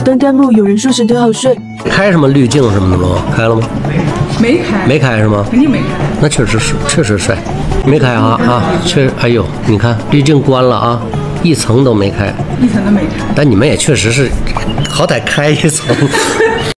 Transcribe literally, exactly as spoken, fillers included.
但弹幕有人说沈腾好帅。 开什么滤镜什么的吗？开了吗？ 没开， 没开是吗？ 肯定没开。 那确实是，确实帅。没开啊啊，确哎呦，你看滤镜关了啊，一层都没开， 一层都没开。 但你们也确实是，好歹开一层。